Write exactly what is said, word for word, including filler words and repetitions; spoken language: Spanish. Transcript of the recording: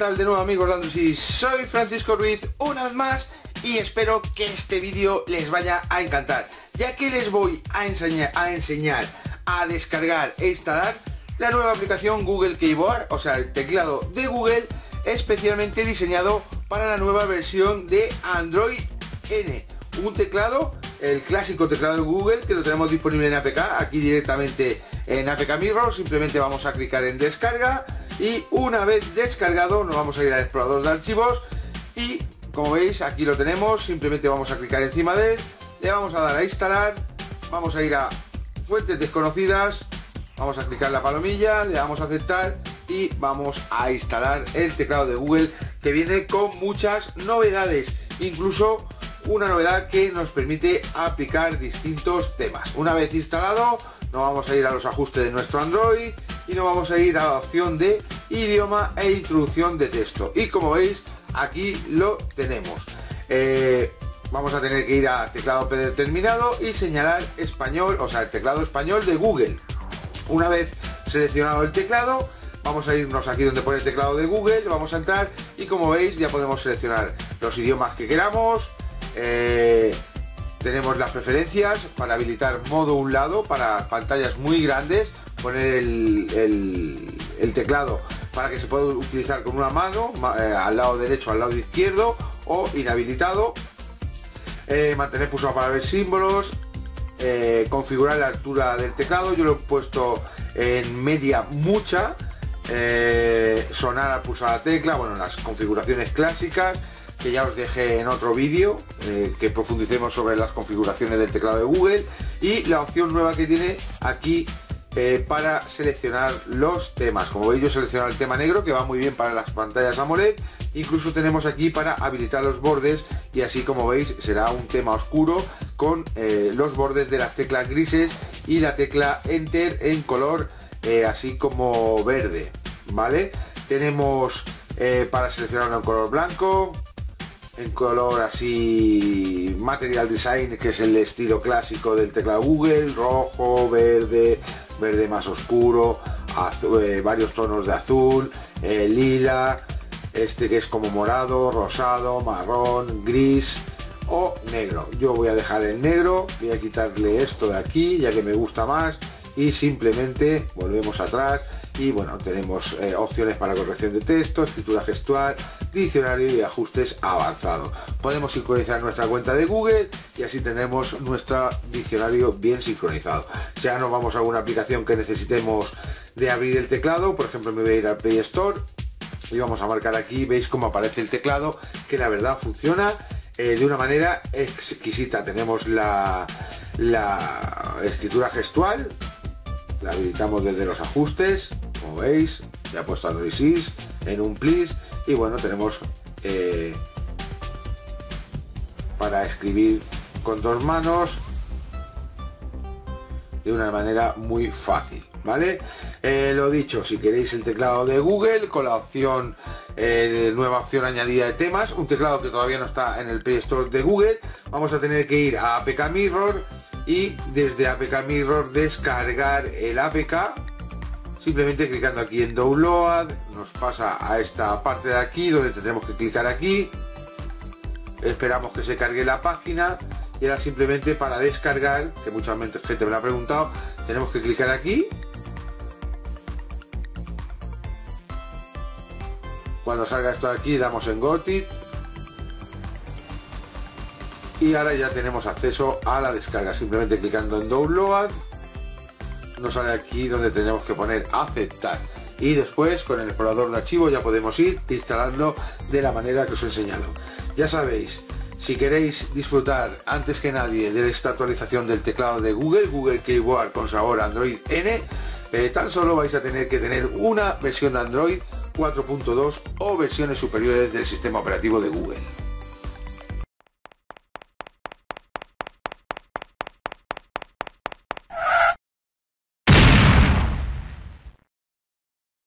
tal de nuevo, amigos de Android? Soy Francisco Ruiz una vez más y espero que este vídeo les vaya a encantar, ya que les voy a enseñar a, enseñar a descargar e instalar la nueva aplicación Google Keyboard, o sea el teclado de Google especialmente diseñado para la nueva versión de Android N. Un teclado, el clásico teclado de Google, que lo tenemos disponible en A P K, aquí directamente en A P K Mirror. Simplemente vamos a clicar en descarga y una vez descargado nos vamos a ir al explorador de archivos y como veis aquí lo tenemos. Simplemente vamos a clicar encima de él, le vamos a dar a instalar, vamos a ir a fuentes desconocidas, vamos a clicar la palomilla, le damos a aceptar y vamos a instalar el teclado de Google, que viene con muchas novedades, incluso una novedad que nos permite aplicar distintos temas. Una vez instalado nos vamos a ir a los ajustes de nuestro Android y nos vamos a ir a la opción de idioma e introducción de texto, y como veis aquí lo tenemos. eh, vamos a tener que ir a teclado predeterminado y señalar español, o sea el teclado español de Google. Una vez seleccionado el teclado, vamos a irnos aquí donde pone el teclado de Google, vamos a entrar y como veis ya podemos seleccionar los idiomas que queramos. Eh, tenemos las preferencias para habilitar modo un lado para pantallas muy grandes, poner el, el, el teclado para que se pueda utilizar con una mano, eh, al lado derecho, al lado izquierdo, o inhabilitado. Eh, mantener pulsado para ver símbolos. Eh, configurar la altura del teclado, yo lo he puesto en media mucha. Eh, sonar al pulsar la tecla, bueno, las configuraciones clásicas que ya os dejé en otro vídeo, eh, que profundicemos sobre las configuraciones del teclado de Google, y la opción nueva que tiene aquí eh, para seleccionar los temas. Como veis yo he seleccionado el tema negro, que va muy bien para las pantallas AMOLED. Incluso tenemos aquí para habilitar los bordes, y así como veis será un tema oscuro con eh, los bordes de las teclas grises y la tecla Enter en color eh, así como verde, ¿vale? Tenemos eh, para seleccionarlo en color blanco, en color así Material Design, que es el estilo clásico del teclado Google, rojo, verde, verde más oscuro, azul, eh, varios tonos de azul, eh, lila, este que es como morado, rosado, marrón, gris o negro. Yo voy a dejar el negro, voy a quitarle esto de aquí ya que me gusta más, y simplemente volvemos atrás y bueno, tenemos eh, opciones para corrección de texto, escritura gestual, diccionario y ajustes avanzados. Podemos sincronizar nuestra cuenta de Google y así tendremos nuestro diccionario bien sincronizado. Ya nos vamos a alguna aplicación que necesitemos de abrir el teclado, por ejemplo me voy a ir al Play Store y vamos a marcar aquí, veis cómo aparece el teclado, que la verdad funciona eh, de una manera exquisita. Tenemos la, la escritura gestual, la habilitamos desde los ajustes, como veis, ya he puesto Android Sys en un please, y bueno, tenemos eh, para escribir con dos manos de una manera muy fácil, ¿vale? Eh, lo dicho, si queréis el teclado de Google con la opción eh, de nueva opción añadida de temas, un teclado que todavía no está en el Play Store de Google, vamos a tener que ir a A P K Mirror y desde A P K Mirror descargar el A P K. Simplemente clicando aquí en Download nos pasa a esta parte de aquí donde tendremos que clicar aquí, esperamos que se cargue la página y ahora simplemente para descargar, que mucha gente me lo ha preguntado, tenemos que clicar aquí. Cuando salga esto de aquí damos en Got It y ahora ya tenemos acceso a la descarga. Simplemente clicando en Download nos sale aquí donde tenemos que poner aceptar, y después con el explorador de archivos ya podemos ir instalando de la manera que os he enseñado. Ya sabéis, si queréis disfrutar antes que nadie de esta actualización del teclado de Google, Google Keyboard con sabor Android N, eh, tan solo vais a tener que tener una versión de Android cuatro punto dos o versiones superiores del sistema operativo de Google.